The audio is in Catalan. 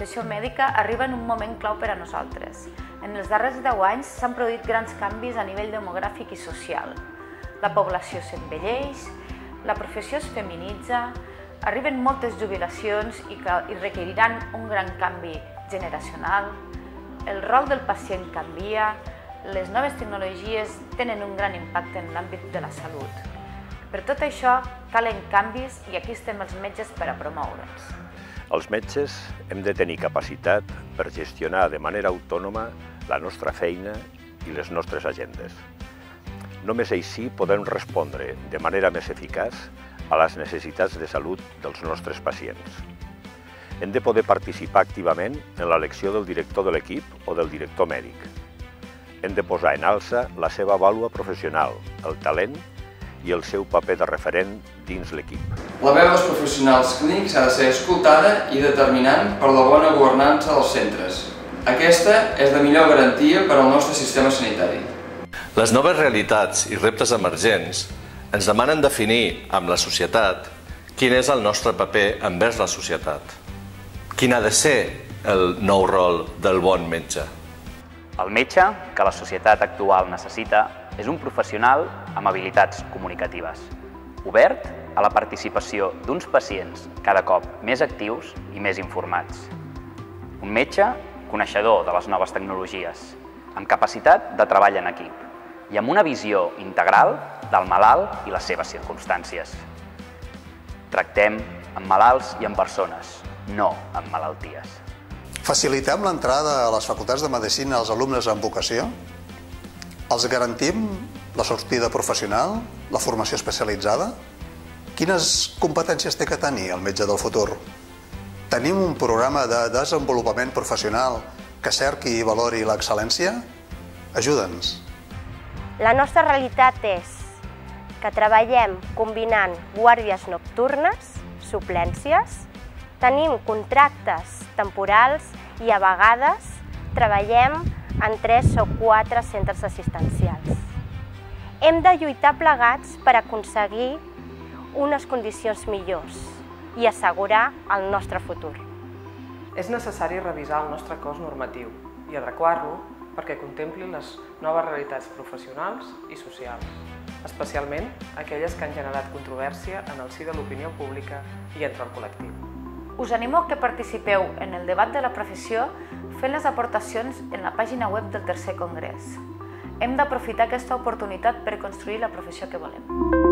professió mèdica arriba en un moment clau per a nosaltres. En els darrers 10 anys s'han produït grans canvis a nivell demogràfic i social. La població s'envelleix, la professió es feminitza, arriben moltes jubilacions i requeriran un gran canvi generacional, el rol del pacient canvia, les noves tecnologies tenen un gran impacte en l'àmbit de la salut. Per tot això, calen canvis i aquí estem els metges per a promoure'ls. Els metges hem de tenir capacitat per gestionar de manera autònoma la nostra feina i les nostres agendes. Només així podem respondre de manera més eficaç a les necessitats de salut dels nostres pacients. Hem de poder participar activament en l'elecció del director de l'equip o del director mèdic. Hem de posar en alça la seva vàlua professional, el talent i el seu paper de referent dins l'equip. La veu dels professionals clínics ha de ser escoltada i determinant per la bona governança dels centres. Aquesta és la millor garantia per al nostre sistema sanitari. Les noves realitats i reptes emergents ens demanen definir amb la societat quin és el nostre paper envers la societat. Quin ha de ser el nou rol del bon metge? El metge, que la societat actual necessita, és un professional amb habilitats comunicatives, obert a la participació d'uns pacients cada cop més actius i més informats. Un metge coneixedor de les noves tecnologies, amb capacitat de treball en equip i amb una visió integral del malalt i les seves circumstàncies. Tractem amb malalts i amb persones, no amb malalties. Facilitem l'entrada a les facultats de medicina als alumnes amb vocació? Els garantim la sortida professional, la formació especialitzada? Quines competències té que tenir el metge del futur? Tenim un programa de desenvolupament professional que cerqui i valori l'excel·lència? Ajuda'ns. La nostra realitat és que treballem combinant guàrdies nocturnes, suplències, tenim contractes temporals i a vegades treballem en 3 o 4 centres assistencials. Hem de lluitar plegats per aconseguir unes condicions millors i assegurar el nostre futur. És necessari revisar el nostre cos normatiu i adequar-lo perquè contempli les noves realitats professionals i socials, especialment aquelles que han generat controvèrsia en el si de l'opinió pública i entre el col·lectiu. Us animo que participeu en el debat de la professió fent les aportacions en la pàgina web del Tercer Congrés. Hem d'aprofitar aquesta oportunitat per construir la professió que volem.